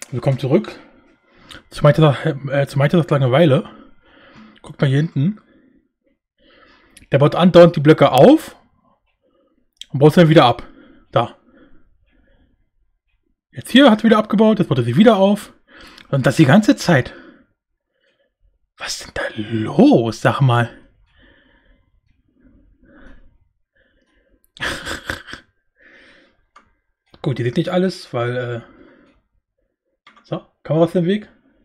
Willkommen zurück zu Meistersaft Langeweile. Guck mal hier hinten. Der baut andauernd die Blöcke auf und baut sie dann wieder ab. Da. Jetzt hier hat er wieder abgebaut, jetzt baut er sie wieder auf. Und das die ganze Zeit. Was ist denn da los? Sag mal. Gut, ihr seht nicht alles, weil so, Kamera aus dem Weg.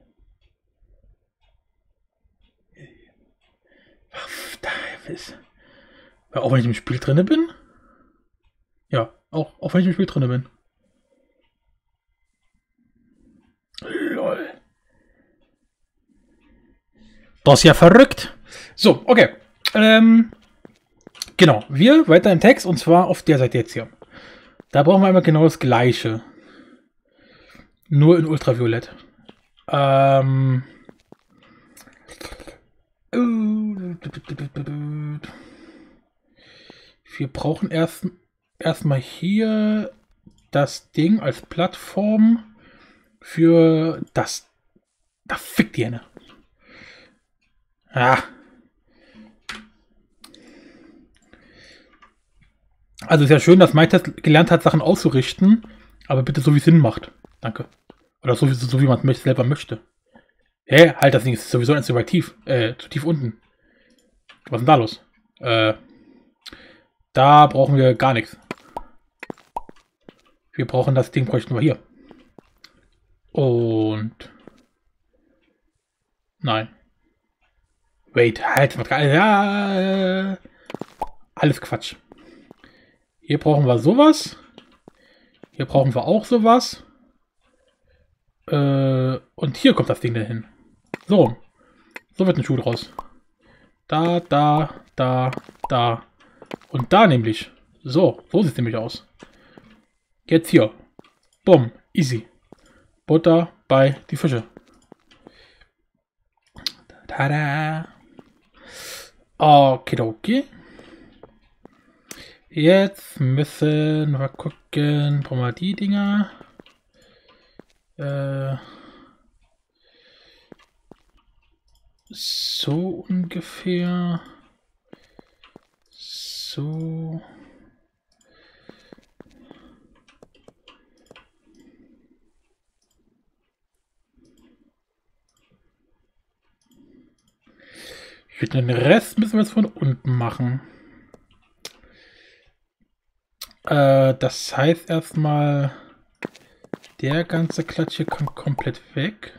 Auch wenn ich im Spiel drinne bin? Ja, auch wenn ich im Spiel drinne bin. Lol. Das ist ja verrückt. So, okay. Genau, wir weiter im Text und zwar auf der Seite jetzt hier. Da brauchen wir einmal genau das gleiche. Nur in Ultraviolett. Wir brauchen erstmal hier das Ding als Plattform für das. Da fickt die Henne. Ja. Also ist ja schön, dass MyTest gelernt hat, Sachen auszurichten, aber bitte so wie es Sinn macht. Danke. Oder so wie man es selber möchte. Hä? Halt, das Ding ist sowieso zu weit tief. Zu tief unten. Was ist denn da los? Da brauchen wir gar nichts. Wir brauchen das Ding, bräuchten wir hier. Und... Nein. Wait, halt. Ja, alles Quatsch. Hier brauchen wir sowas. Hier brauchen wir auch sowas. Und hier kommt das Ding dahin. So. So wird ein Schuh draus. Da, da, da, da. Und da nämlich. So sieht es nämlich aus. Jetzt hier. Bumm. Easy. Butter bei die Fische. Tada. Okidoki. Jetzt müssen wir gucken. Brauchen wir die Dinger. So ungefähr. So. Den Rest müssen wir jetzt von unten machen. Das heißt erstmal, der ganze Klatsch hier kommt komplett weg.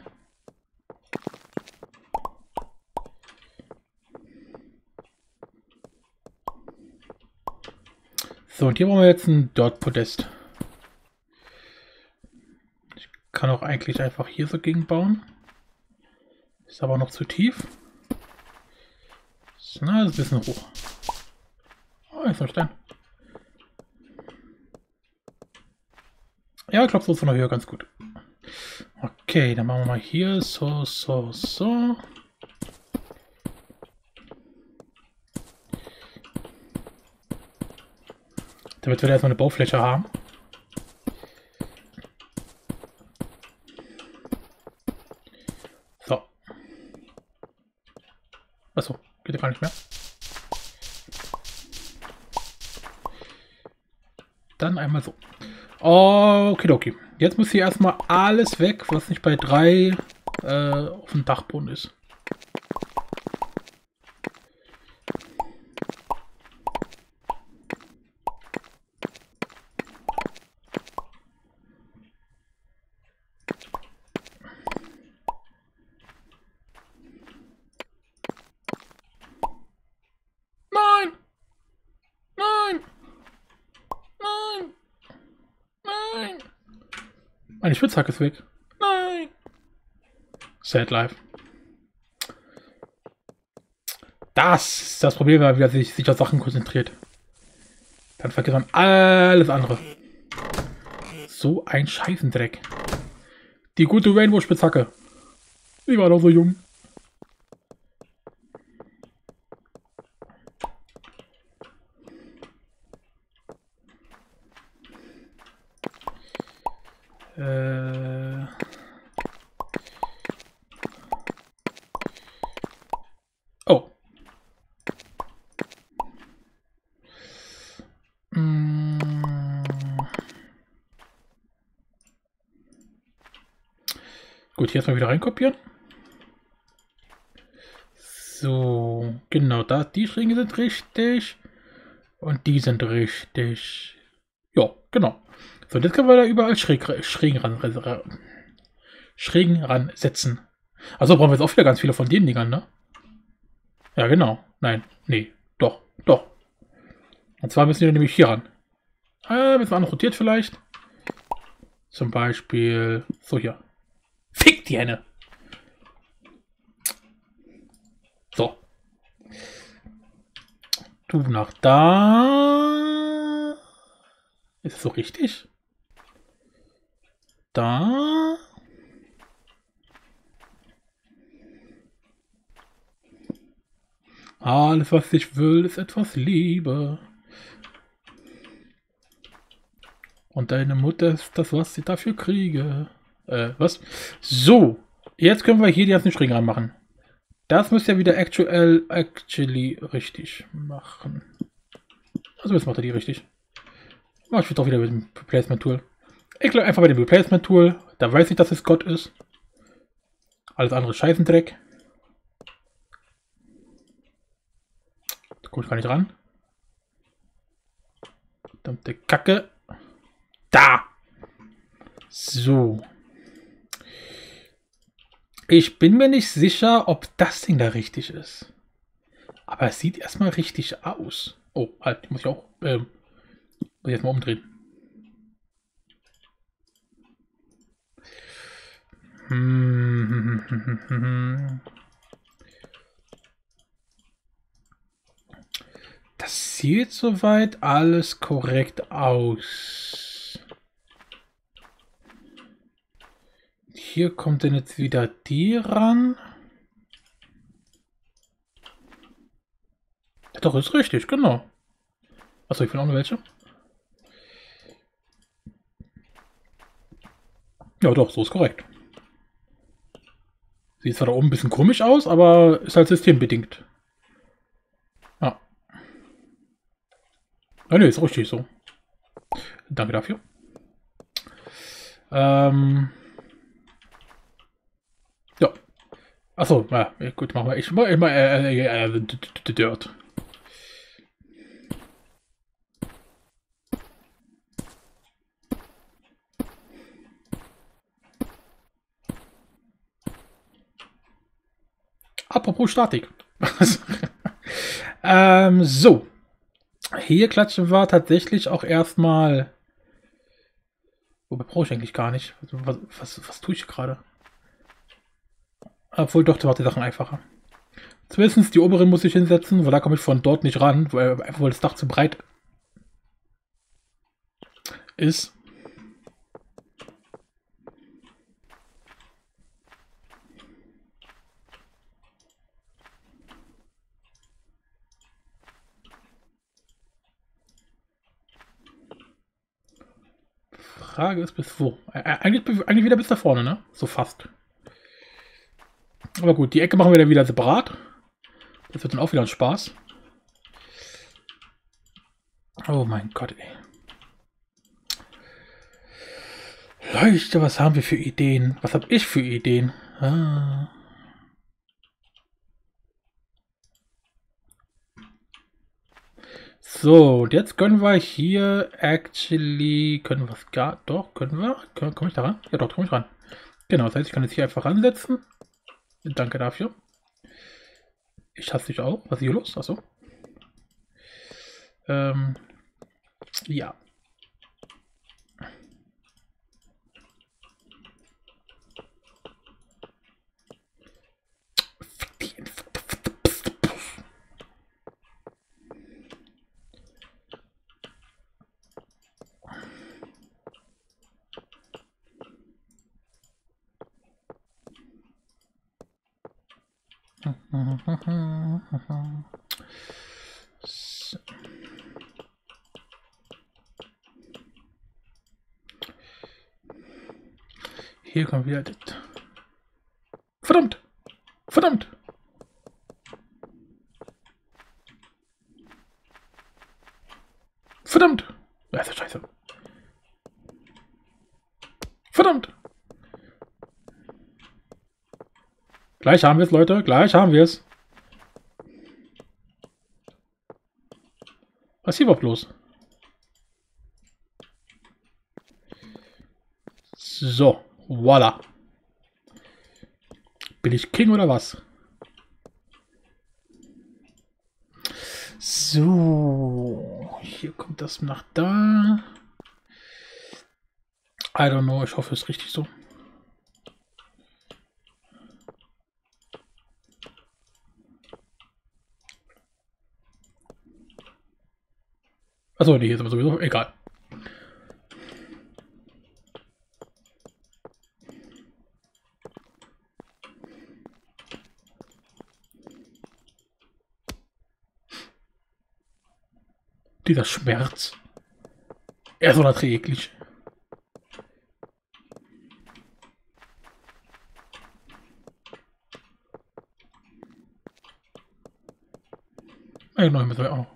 So, und hier brauchen wir jetzt ein Dirt-Podest. Ich kann auch eigentlich einfach hier so gegen bauen. Ist aber noch zu tief. Na, das ist ein bisschen hoch. Oh, jetzt noch Stein. Ja, ich glaube, so ist von der Höhe ganz gut. Okay, dann machen wir mal hier so. Damit wir erstmal eine Baufläche haben. So. Achso, geht ja gar nicht mehr. Dann einmal so. Okidoki. Jetzt muss hier erstmal alles weg, was nicht bei 3 auf dem Dachboden ist. Nein! Nein! Nein! Nein! Meine Spitzhacke ist weg. Nein! Sad life. Das ist das Problem, wenn man sich auf Sachen konzentriert. Dann vergisst man alles andere. So ein Scheißendreck. Die gute Rainbow-Spitzhacke. Die war doch so jung. Gut, hier erstmal wieder reinkopieren. So, genau, die Schrägen sind richtig. Und die sind richtig. Ja, genau. So, jetzt können wir da überall Schrägen ran setzen. Also brauchen wir jetzt auch wieder ganz viele von den Dingern, ne? Ja, genau. Nein, nee, doch, doch. Und zwar müssen die nämlich hier ran. Wenn man rotiert vielleicht. Zum Beispiel so hier. Fick die Henne! So. Du nach da. Ist das so richtig? Da. Alles, was ich will, ist etwas Liebe. Und deine Mutter ist das, was ich dafür kriege. Was? So. Jetzt können wir hier die ganzen Schrägen ranmachen. Das müsst ihr wieder actually richtig machen. Also jetzt macht er die richtig. Mach ich doch wieder mit dem Replacement Tool. Ich glaube einfach bei dem Replacement Tool. Da weiß ich, dass es Gott ist. Alles andere Scheißendreck. Da komme ich gar nicht ran. Verdammte Kacke. Da! So. Ich bin mir nicht sicher, ob das Ding da richtig ist. Aber es sieht erstmal richtig aus. Oh, halt, muss ich auch. Muss ich jetzt mal umdrehen. Das sieht soweit alles korrekt aus. Hier kommt dann jetzt wieder die ran. Ja, doch, ist richtig, genau. Achso, ich will auch noch welche. Ja, doch, so ist korrekt. Sieht zwar da oben ein bisschen komisch aus, aber ist halt systembedingt. Ah. Ah, ne, ist richtig so. Danke dafür. Ja. Achso, ja, gut, machen wir. Ich mach immer Dirt. Apropos Statik. So. Hier klatschen wir tatsächlich auch erstmal. Wobei brauche ich eigentlich gar nicht. Was tue ich gerade? Obwohl, doch, da war die Sachen einfacher. Zumindest die oberen muss ich hinsetzen, weil da komme ich von dort nicht ran, weil das Dach zu breit ist. Frage ist bis wo? Eigentlich wieder bis da vorne, ne? So fast. Aber gut, die Ecke machen wir dann wieder separat. Das wird dann auch wieder ein Spaß. Oh mein Gott, ey. Leute, was haben wir für Ideen? Was habe ich für Ideen? Ah. So, und jetzt können wir hier actually, können wir es gar, doch, können wir, komme ich da ran? Ja doch, komme ich ran. Genau, das heißt, ich kann jetzt hier einfach ansetzen. Danke dafür. Ich hasse dich auch. Was ist hier los? Achso. Ja. So. Hier kommt wieder das. Verdammt! Verdammt! Verdammt! Ja, ist ja scheiße. Verdammt! Gleich haben wir es, Leute. Gleich haben wir es. Was ist hier überhaupt los? So, voila. Bin ich King oder was? So, hier kommt das nach da. I don't know, ich hoffe, es ist richtig so. Achso, nee, hier ist aber sowieso egal. Dieser Schmerz. Er ist unerträglich. Noch müssen wir auch noch.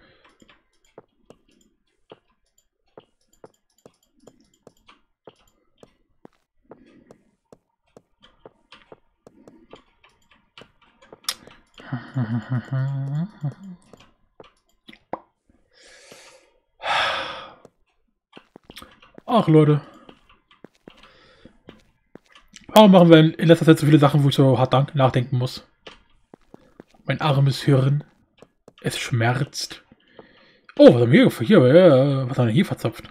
Ach Leute. Warum machen wir in letzter Zeit so viele Sachen, wo ich so hart nachdenken muss? Mein armes Hirn. Es schmerzt. Oh, was haben wir hier? Was haben wir hier verzapft?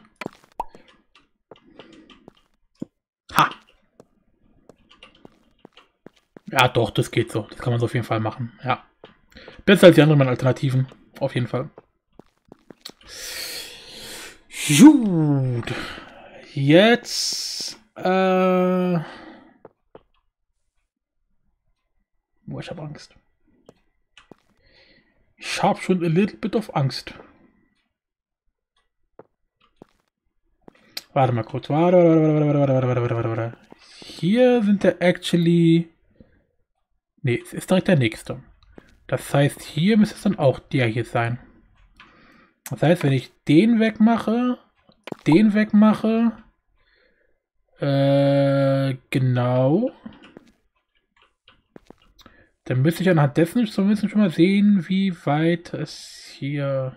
Ha! Ja, doch, das geht so. Das kann man so auf jeden Fall machen. Ja. Besser als die anderen Alternativen. Auf jeden Fall. Gut. Jetzt. Oh, ich habe Angst. Ich habe schon a little bit of Angst. Warte mal kurz. Warte. Hier sind der actually. Ne, es ist direkt der nächste. Das heißt, hier müsste es dann auch der hier sein. Das heißt, wenn ich den wegmache, genau. Dann müsste ich anhand dessen zumindest schon mal sehen, wie weit es hier...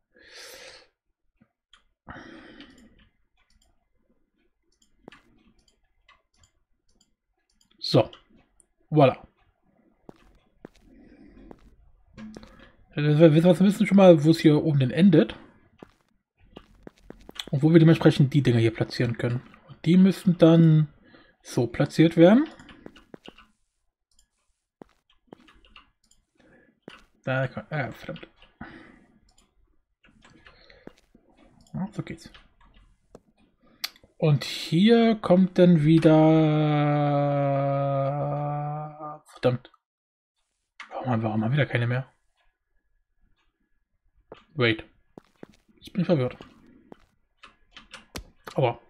So. Voilà. Wir wissen schon mal, wo es hier oben denn endet. Und wo wir dementsprechend die Dinger hier platzieren können. Und die müssen dann so platziert werden. Da kann, verdammt. Ja, so geht's. Und hier kommt dann wieder... Verdammt. Warum haben wir wieder keine mehr? Wait. Jetzt bin ich verwirrt. Aber...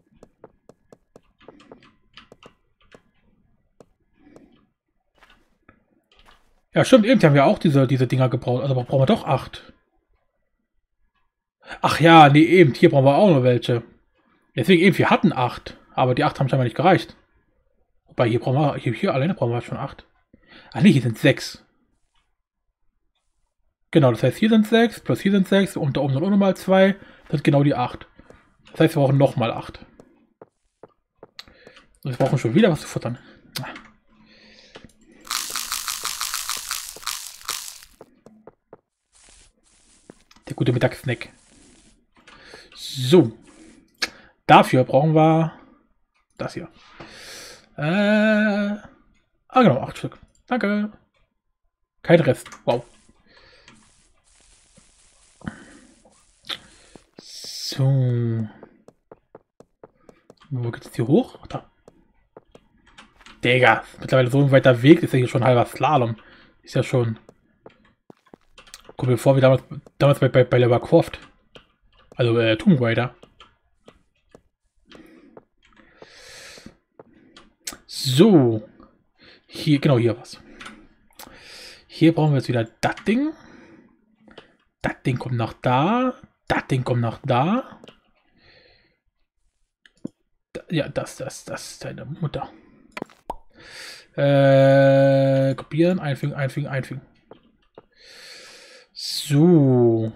Ja, stimmt, eben haben wir auch diese Dinger gebraucht. Also brauchen wir doch 8. Ach ja, nee, eben, hier brauchen wir auch noch welche. Deswegen eben, wir hatten 8. Aber die 8 haben scheinbar nicht gereicht. Wobei, hier brauchen wir, hier alleine brauchen wir schon 8. Ach nee, hier sind 6. Genau, das heißt, hier sind 6, plus hier sind 6 und da oben sind auch nochmal 2. Das sind genau die 8. Das heißt, wir brauchen nochmal 8. Und wir brauchen schon wieder was zu futtern. Der gute Mittagssnack. So. Dafür brauchen wir das hier. Genau, 8 Stück. Danke. Kein Rest. Wow. So. Wo geht's hier hoch? Da. Digga, mittlerweile so ein weiter Weg, ist ja hier schon halber Slalom. Ist ja schon. Kommt mir vor wie damals bei Lara Croft. Also Tomb Raider. So. Hier, genau hier was. Hier brauchen wir jetzt wieder das Ding. Das Ding kommt nach da. Das Ding kommt nach da. Ja, das ist deine Mutter. Kopieren, einfügen, einfügen, einfügen. So.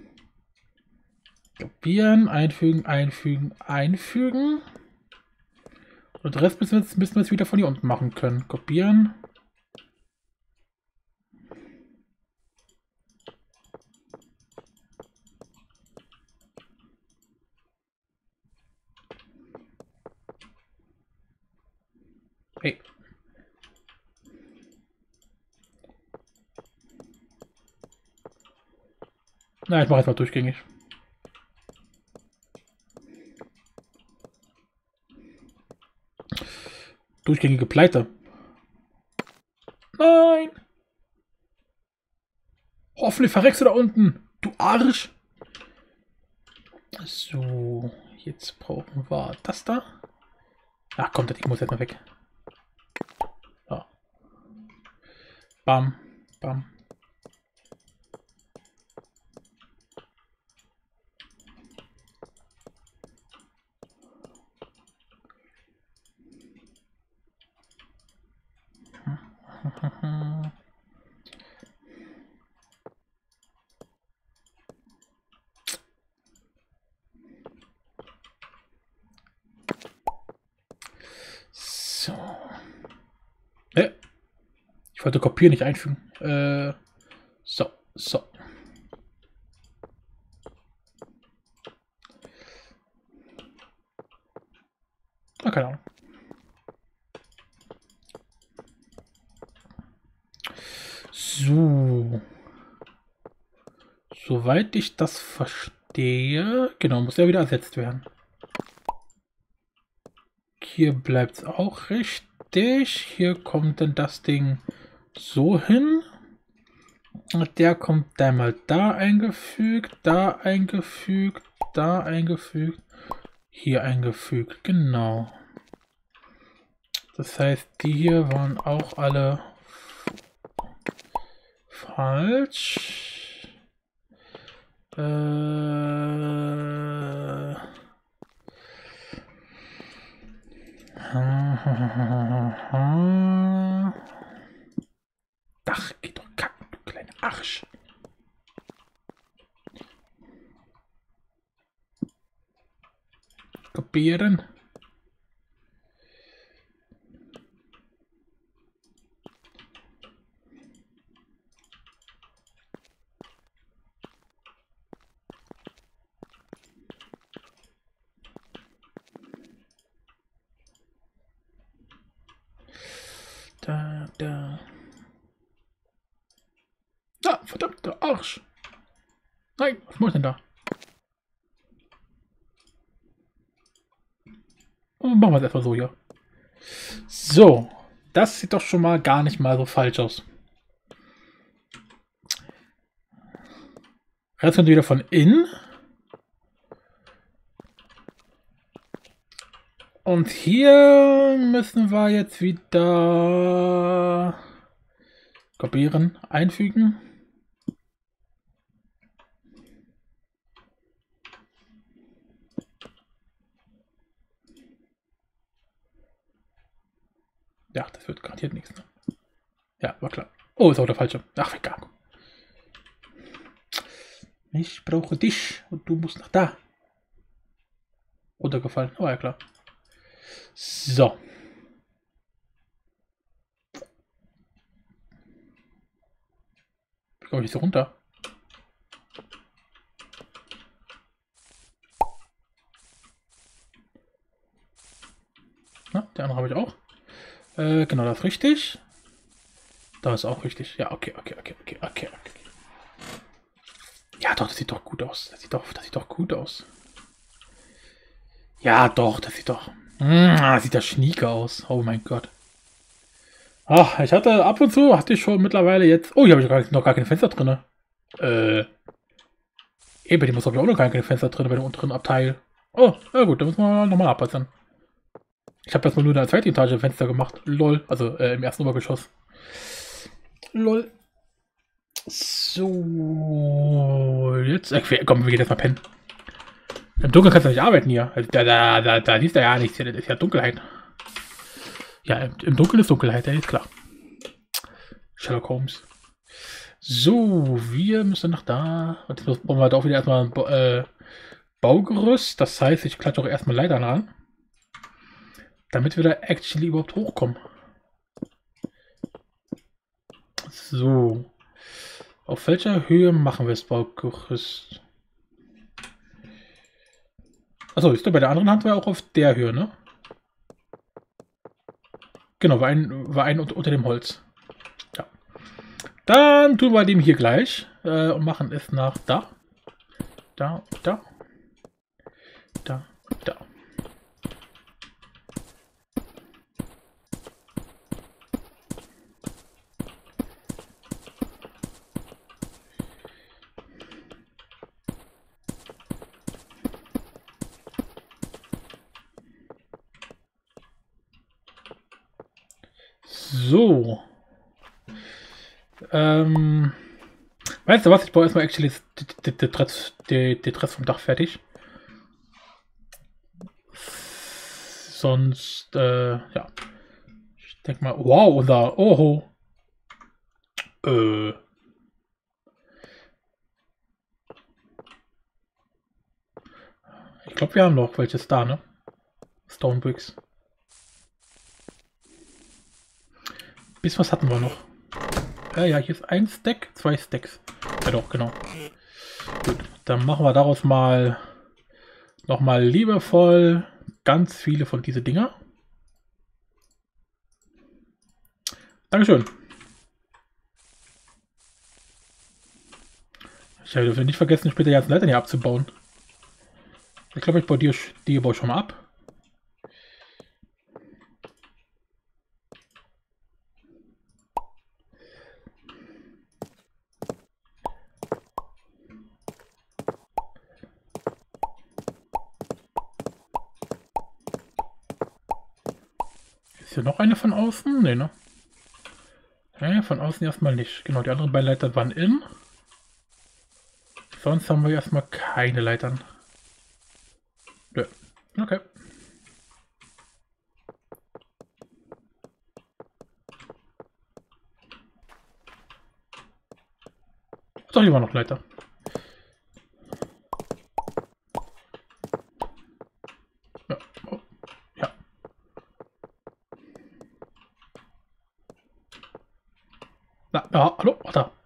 Kopieren, einfügen, einfügen, einfügen. Und den Rest müssen wir jetzt wieder von hier unten machen können. Kopieren. Hey. Na, ich mache jetzt mal durchgängig. Durchgängige Pleite. Nein! Hoffentlich verreckst du da unten, du Arsch! So, jetzt brauchen wir das da. Ach komm, das Ding muss jetzt mal weg. So. Bam, bam. So. Ich wollte kopieren, nicht einfügen. So, so. Ah, keine Ahnung. So. Soweit ich das verstehe, genau, muss er wieder ersetzt werden. Hier bleibt es auch richtig. Hier kommt dann das Ding so hin. Und der kommt einmal da eingefügt, da eingefügt, da eingefügt, hier eingefügt. Genau. Das heißt, die hier waren auch alle falsch. Ach, geht doch kacken, du kleiner Arsch. Kopieren. Da. Ah, verdammter Arsch. Nein, was muss denn da? Machen wir es erstmal so hier. So, das sieht doch schon mal gar nicht mal so falsch aus. Jetzt kommt wieder von innen. Und hier müssen wir jetzt wieder kopieren, einfügen. Ja, das wird garantiert nichts. Ne? Ja, war klar. Oh, ist auch der falsche. Ach, egal. Ich brauche dich und du musst nach da. Runtergefallen. Oh, ja, klar. So. Wie komme ich so runter? Na, der andere habe ich auch. Genau, das ist richtig. Da ist auch richtig. Ja, okay. Ja, doch, das sieht doch gut aus. Das sieht doch gut aus. Ja, doch, das sieht doch... sieht ja schnieke aus. Oh mein Gott. Ach, ich hatte ab und zu, hatte ich schon mittlerweile jetzt... Oh, hier habe ich noch gar keine Fenster drin. Bei dem muss ich auch noch gar keine Fenster drin, bei dem unteren Abteil. Oh, na gut, da müssen wir nochmal abbessern. Ich habe erstmal nur in der zweiten Etage Fenster gemacht. Lol, also im ersten Obergeschoss. Lol. So, jetzt... komm, wir gehen jetzt mal pennen. Im Dunkeln kannst du nicht arbeiten hier. Also, da siehst du ja nichts. Das ist ja Dunkelheit. Ja, im Dunkeln ist Dunkelheit, ja, ist klar. Sherlock Holmes. So, wir müssen nach da. Und jetzt brauchen wir da auch wieder erstmal ein Baugerüst. Das heißt, ich klatsche auch erstmal Leitern an. Damit wir da actually überhaupt hochkommen. So. Auf welcher Höhe machen wir das Baugerüst? Achso, ist doch bei der anderen Hand war auch auf der Höhe, ne? Genau, war ein unter dem Holz. Ja. Dann tun wir dem hier gleich und machen es nach da. Da, da. Da, da. So. Weißt du was? Ich baue erstmal actually den Rest vom Dach fertig. Sonst, ja. Ich denke mal, wow, unser Oho. Ich glaube, wir haben noch welches da, ne? Stone Bricks. Bis was hatten wir noch? Ja, hier ist ein Stack, 2 Stacks. Ja doch, genau. Gut, dann machen wir daraus mal nochmal liebevoll ganz viele von diese Dinger. Dankeschön. Ich dürfte nicht vergessen, später die ganzen Leitern hier abzubauen. Ich glaube, ich baue die baue schon mal ab. Ist hier noch eine von außen? Nee, ne? Ja, von außen erstmal nicht. Genau, die anderen beiden Leitern waren in. Sonst haben wir erstmal keine Leitern. Nö. Okay. Doch, hier war noch Leiter. Ja. Oh. Ja. Na, hallo? Ach, da.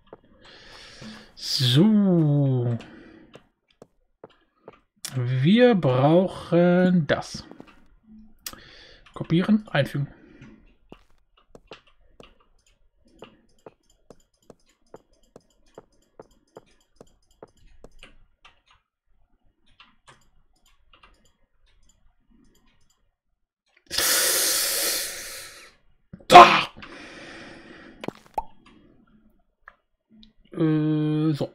So. Wir brauchen das. Kopieren, einfügen. Da! So.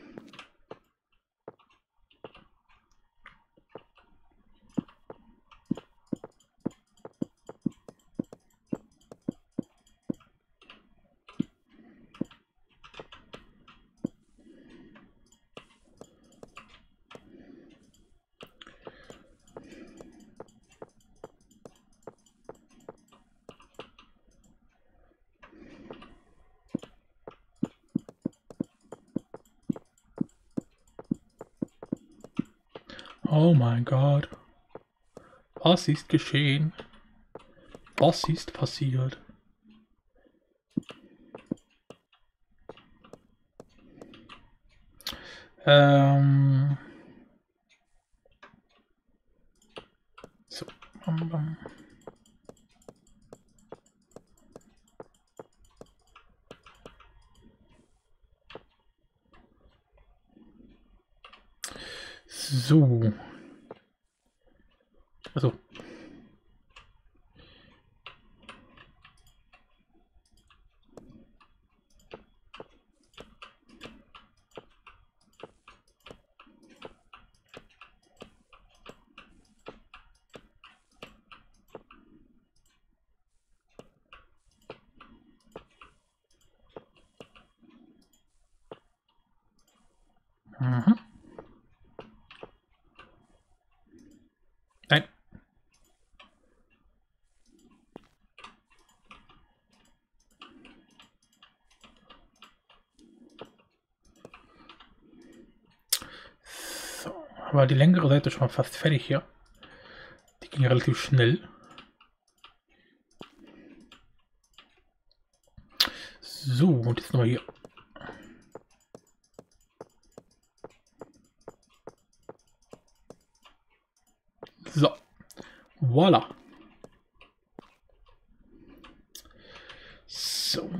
Oh mein Gott. Was ist geschehen? Was ist passiert? So. So. Also. Mhm. Nein. Aber die längere Seite ist schon mal fast fertig hier. Die ging relativ schnell. So, und jetzt nochmal hier. So. Voila. So.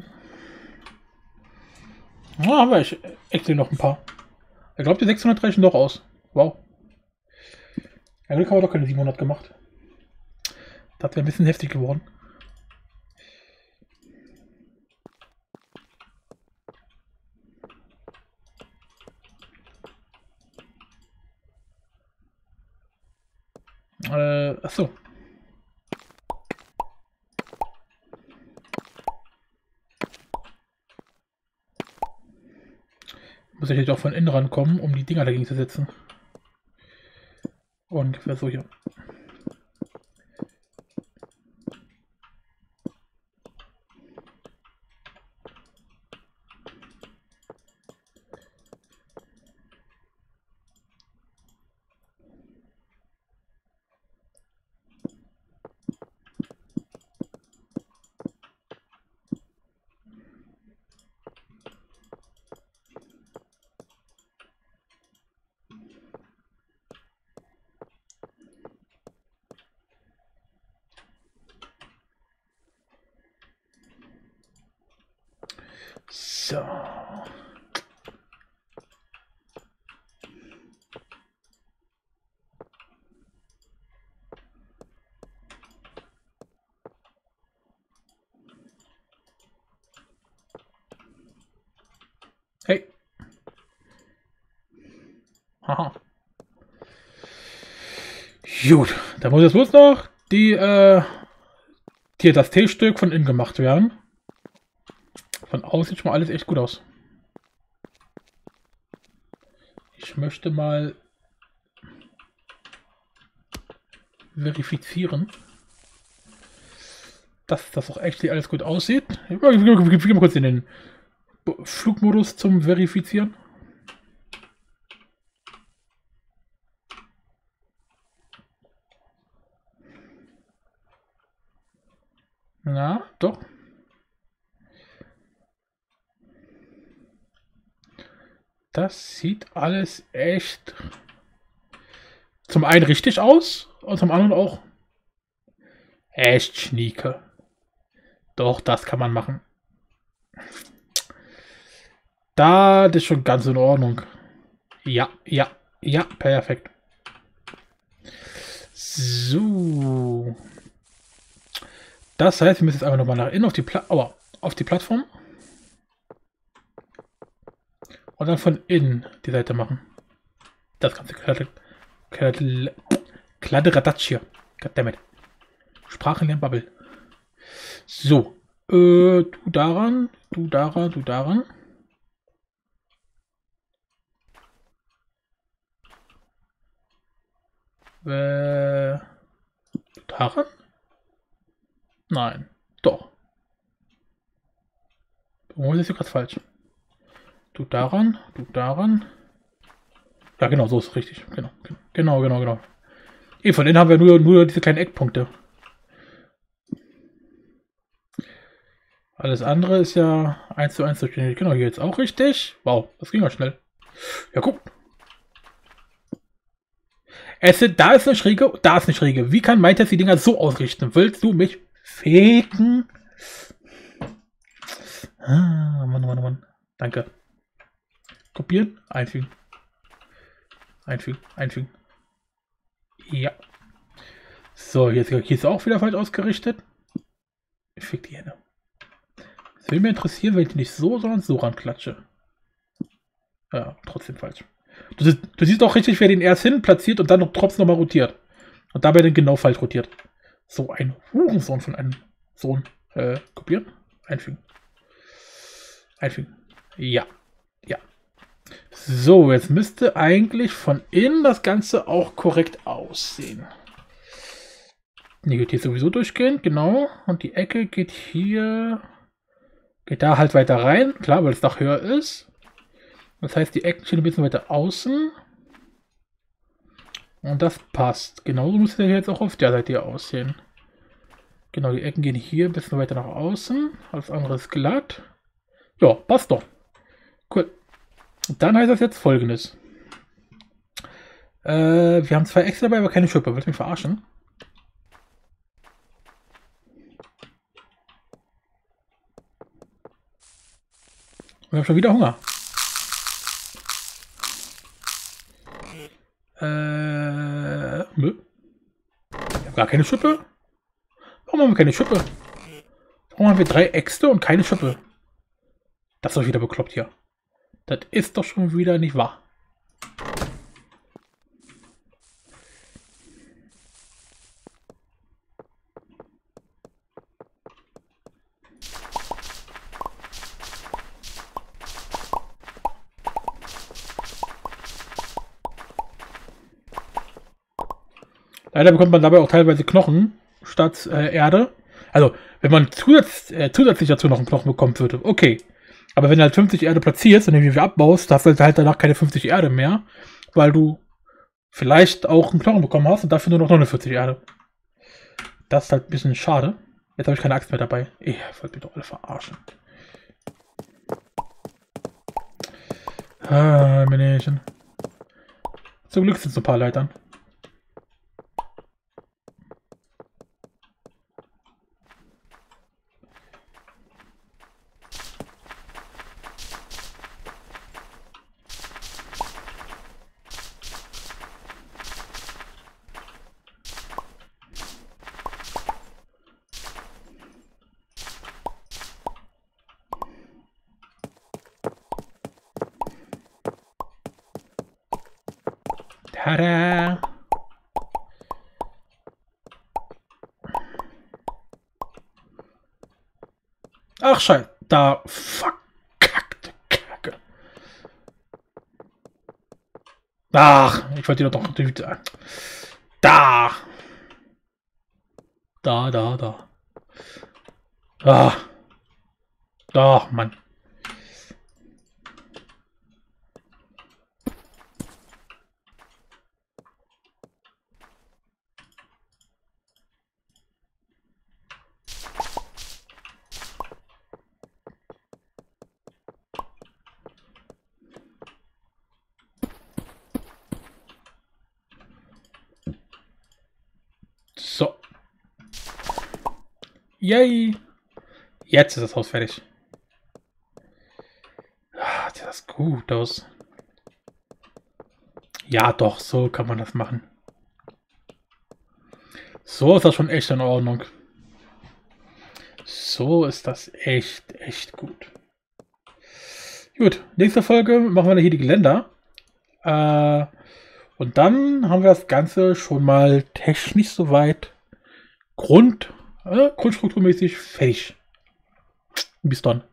Ja, haben wir echt noch ein paar. Ich glaube, die 600 reichen doch aus. Wow. Ja, Glück haben wir doch keine 700 gemacht. Das wäre ein bisschen heftig geworden. Achso. Muss ich jetzt auch von innen rankommen, um die Dinger dagegen zu setzen. Ungefähr so hier. So. Hey. Haha. Gut, da muss jetzt bloß noch hier das T-Stück von innen gemacht werden. Von außen sieht schon mal alles echt gut aus. Ich möchte mal verifizieren, dass das auch echt alles gut aussieht. Ich gehe mal kurz in den Flugmodus zum Verifizieren. Na, doch. Das sieht alles echt zum einen richtig aus und zum anderen auch echt schnieke. Doch, das kann man machen. Das ist schon ganz in Ordnung. Ja, ja, ja, perfekt. So. Das heißt, wir müssen jetzt einfach nochmal nach innen auf die Plattform. Und dann von innen die Seite machen. Das ganze Kladderadatsch hier. Goddammit. Sprachenlernbubble. So. Du daran, du daran, du daran. Du daran? Nein. Doch. Wo ist jetzt gerade falsch? Du daran, du daran. Ja, genau, so ist es richtig. Genau. Von denen haben wir nur diese kleinen Eckpunkte. Alles andere ist ja 1:1 durchgängig. Genau, hier jetzt auch richtig. Wow, das ging ja schnell. Ja, guck. Da ist eine Schräge, da ist eine Schräge. Wie kann Mindtest die Dinger so ausrichten? Willst du mich fegen? Ah, Mann. Danke. Kopieren, einfügen. Einfügen. Ja. So, hier ist auch wieder falsch ausgerichtet. Ich fick die Hände. Es würde mich interessieren, wenn ich die nicht so, sondern so ranklatsche. Ja, trotzdem falsch. Du siehst auch richtig, wer den erst hin platziert und dann noch trotzdem nochmal rotiert. Und dabei dann genau falsch rotiert. So ein Hurensohn von einem Sohn. Kopieren, einfügen. Ja. So, jetzt müsste eigentlich von innen das Ganze auch korrekt aussehen. Die geht hier sowieso durchgehen, genau. Und die Ecke geht da halt weiter rein. Klar, weil das Dach höher ist. Das heißt, die Ecken stehen ein bisschen weiter außen. Und das passt. Genauso muss der jetzt auch auf der Seite hier aussehen. Genau, die Ecken gehen hier ein bisschen weiter nach außen. Alles andere ist glatt. Ja, passt doch. Cool. Dann heißt das jetzt Folgendes. Wir haben 2 Äxte dabei, aber keine Schippe. Willst du mich verarschen? Wir haben schon wieder Hunger. Nö. Wir haben gar keine Schippe. Warum haben wir keine Schippe? Warum haben wir 3 Äxte und keine Schippe? Das ist doch wieder bekloppt hier. Das ist doch schon wieder nicht wahr. Leider bekommt man dabei auch teilweise Knochen statt Erde. Also, wenn man zusätzlich dazu noch einen Knochen bekommen würde, okay. Aber wenn du halt 50 Erde platzierst und den wieder abbaust, hast du halt danach keine 50 Erde mehr, weil du vielleicht auch einen Knochen bekommen hast und dafür nur noch 49 Erde. Das ist halt ein bisschen schade. Jetzt habe ich keine Axt mehr dabei. Ihr wollt mich doch alle verarschen. Männchen. Zum Glück sind es ein paar Leitern. Tada! Ach, Scheiße. Da. Verkackte Kacke. Ach, ich wollte dir doch. Da. Da. Ah. Ach, Mann. So. Yay. Jetzt ist das Haus fertig. Ah, sieht das gut aus. Ja, doch, so kann man das machen. So ist das schon echt in Ordnung. So ist das echt gut. Gut, nächste Folge machen wir hier die Geländer. Und dann haben wir das Ganze schon mal technisch soweit grundstrukturmäßig fertig. Bis dann.